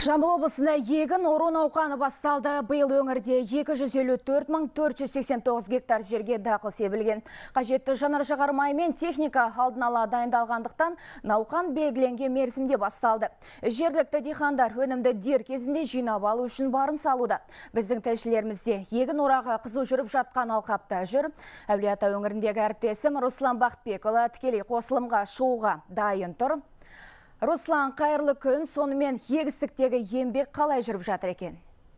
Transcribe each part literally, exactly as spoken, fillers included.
Жамбыл облысында егін ору науқаны басталды. Биыл өңірде екі жүз елу төрт мың төрт жүз сексен тоғыз гектар жерге дақыл себілген. Қажетті жанар-жағар май мен техника алдын ала дайындалғандықтан науқан белгіленген мерзімде басталды. Жергілікті диқандар өнімді дер кезінде жинап алу үшін барын салуда. Біздің тілшілерімізде егін орағы қызу жүріп жатқан алқапта жүр. Әулиеата өңіріндегі әріптесім Руслан Бақытбекұлы тікелей қосылымға шығуға дайын тұр. Руслан, қайырлы күн. Сонымен егістіктегі еңбек қалай жүріп жатыр екен?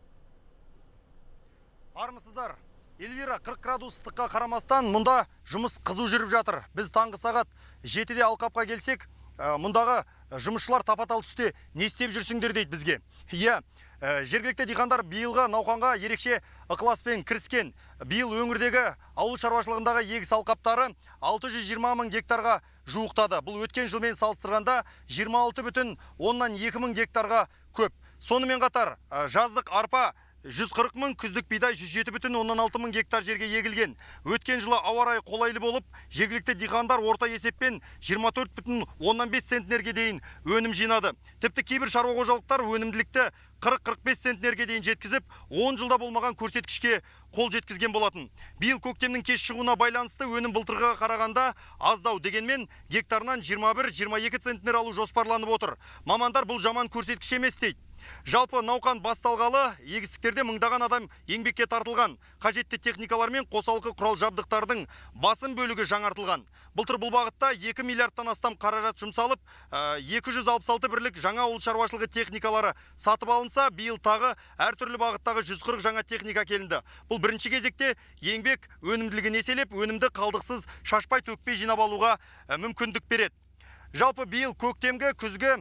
Армысыздар. Эльвира, қырық градус ыстыққа қарамастан мұнда жұмыс қызу жүріп жатыр. Біз таңғы сағат жетіде алқапқа келсек, мұндағы жұмысшылар тапатал түсте не істеп жүрсіңдер дейді бізге. Иә, жергілікті диқандар биылғы науқанға ерекше ықыласпен кіріскен. Биыл өңірдегі ауыл шаруашылығындағы егіс алқаптары алты жүз жиырма мың гектарға жуықтады. Бұл өткен жылмен салыстырғанда жиырма алты бүтін оннан екі мың гектарға көп. Сонымен қатар жаздық арпа жүз қырық мың, күздік бидай жүз жеті бүтін оннан алты мың гектар жерге егілген. Өткен жылы ауа райы қолайлы болып, жергілікті диқандар орта есеппен жиырма төрт бүтін оннан бес центнерге дейін өнім жинады. Тіпті кейбір шаруа қожалықтар өнімділікті қырық қырық бес центнерге дейін жеткізіп, он жылда болмаған көрсеткішке қол жеткізген болатын. Биыл көктемнің кеш шығуына байланысты өнім былтырға қарағанда аздау, дегенмен гектарынан жиырма бір жиырма екі центнер алу жоспарланып отыр. Мамандар бұл жаман көрсеткіш емес дейді. Жалпы науқан басталғалы егістіктерде мыңдаған адам еңбекке тартылған. Қажетті техникалар мен қосалқы құрал жабдықтардың басым бөлігі жаңартылған. Былтыр бұл бағытта екі миллиардтан астам қаражат жұмсалып, екі жүз алпыс алты бірлік жаңа ауыл шаруашылығы техникалары сатып алынса, биыл тағы әртүрлі бағыттағы жүз қырық жаңа техника келінді. Бұл бірінші кезекте еңбек өнімділігін еселеп, өнімді қалдықсыз шашпай төкпей жинап алуға мүмкіндік береді. Жалпы биыл көктемгі, күзгі,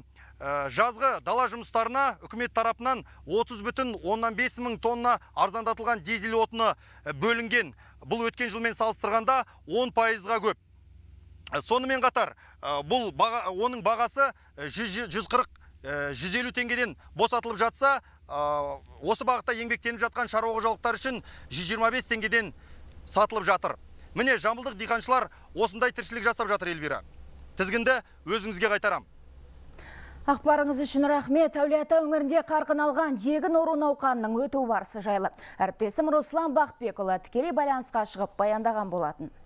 жазғы дала жұмыстарына үкімет тарапынан отыз бүтін оннан бес мың тонна арзандатылған дизель отыны бөлінген. Бұл өткен жылмен салыстырғанда он пайызға көп. Сонымен қатар бұл баға, оның бағасы жүз қырық жүз елу теңгеден босатылып жатса, осы бағытта еңбектеніп жатқан шаруа қожалықтар үшін жүз жиырма бес теңгеден сатылып жатыр. Міне жамбылдық диқаншылар осындай тіршілік жасап жатыр. Эльвира, тізгінді өзіңізге қайтарам. Ақпарыңыз үшін рахмет. Әулиеата өңірінде қарқын алған егін ору науқанының өту барысы жайлы әріптесім Руслан Бақытбекұлы тікелей байланысқа шығып баяндаған болатын.